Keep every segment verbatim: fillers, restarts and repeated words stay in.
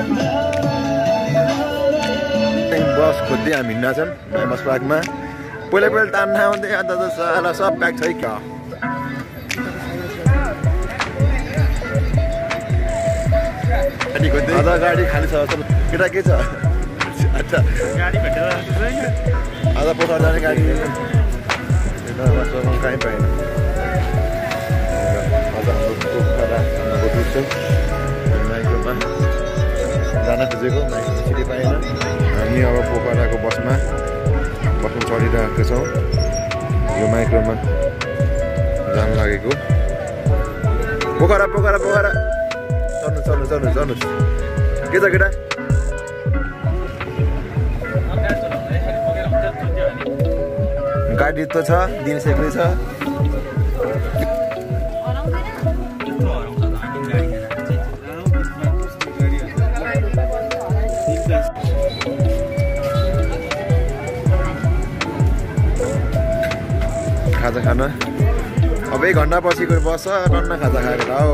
बस खोज्दै हामी हिँड्न छन् नयाँ बस पार्कमा पहिला पहिला टान्न आउँदै अन्त त साला सब प्याक छ क्या गाडी खोज्दै अझ गाडी खाली छ केटा के छ अच्छा गाडी भेटेर अझ पोखरा जाने गाडी कहीँ पाएन अझ हाम्रो पोखरा माइक्रोमा जान खोजेको माइक्रो छिटै पाएन हामी अब पोखराको बसमा बसमा चढिरहेको छौँ यो माइक्रोमा जान लागेको पोखरा पोखरा पोखरा चढ्नु चढ्नु चढ्नु चढ्नु के छ केटा गाडी त छ दिन सेक्दै छ खाजा खान अब एक घन्टा पछि गएर बस्छ टन्न खाजा खाएर हौ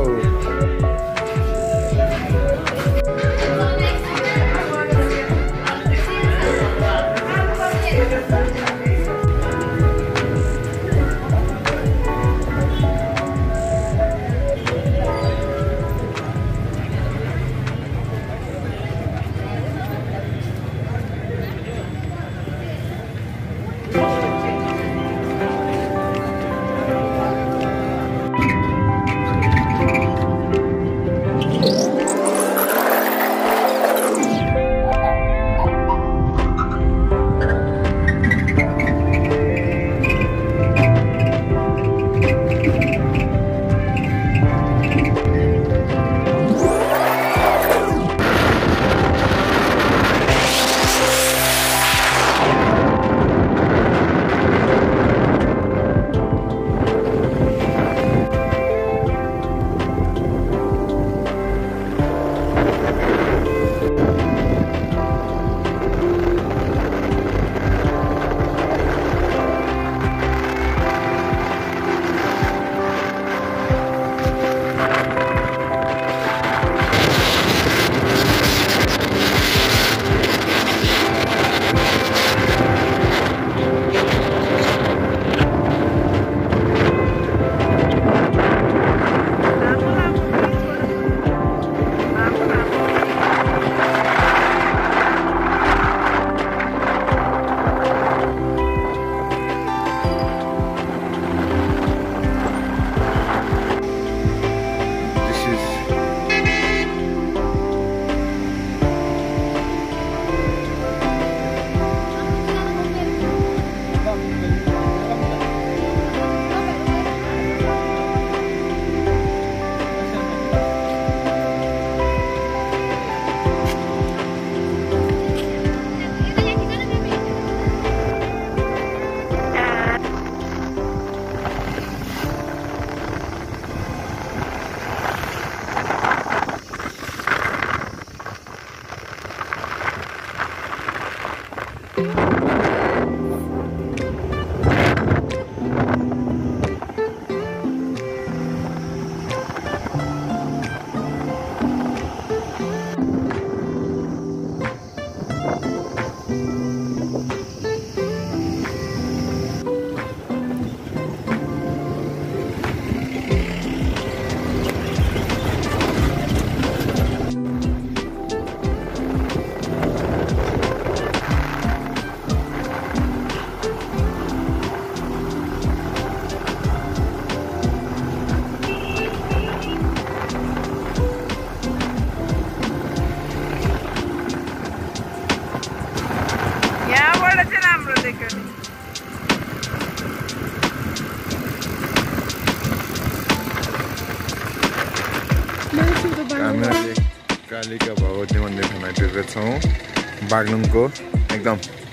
हामी कालिका भगवती मन्दिरमा आइपुगेका छौँ बागलुङको एकदम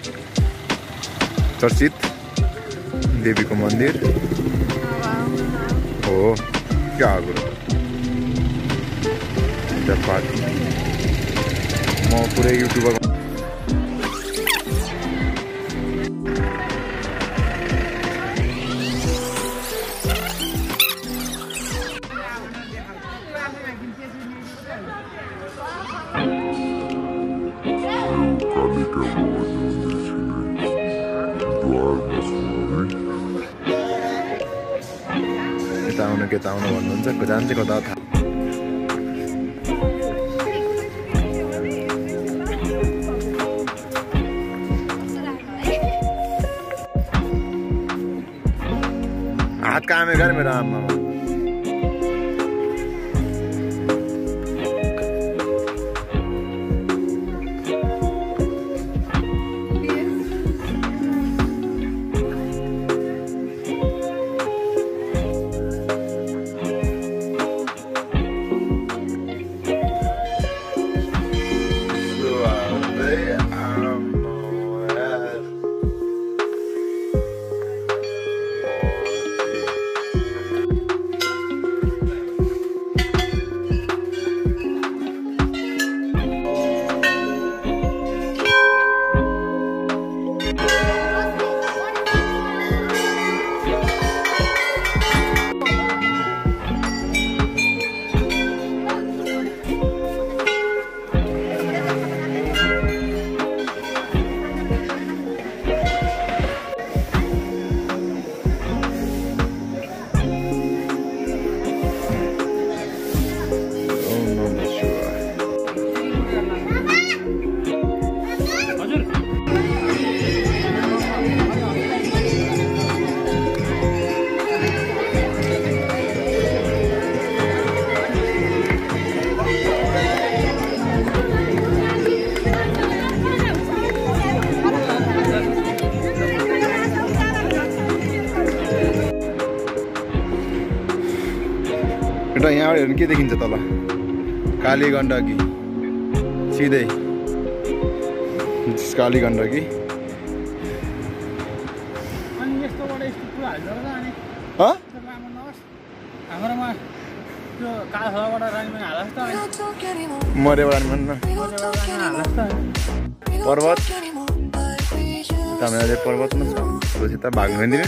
चर्चित देवीको मन्दिर हो क्या कुरो म पुरै युट्युबर Thank you. के त आउनु भन्नुहुन्छ को जान्छ कता थाहा हात कामे गरे मेरो आमा एउटा यहाँबाट हेर्नु के देखिन्छ तल काली गण्डकी सिधै काली गण्डकी मरेबाट पर्वत तमिलनाडु पर्वतमा छ त भाग्नु दिने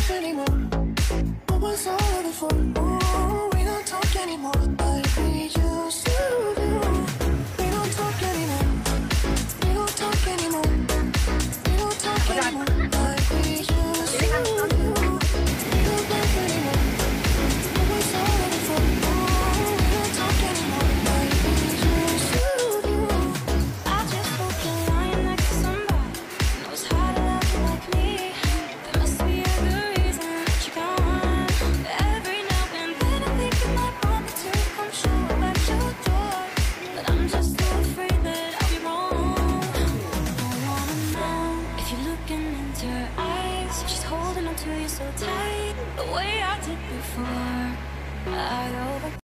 so tight, the way I did before. I go back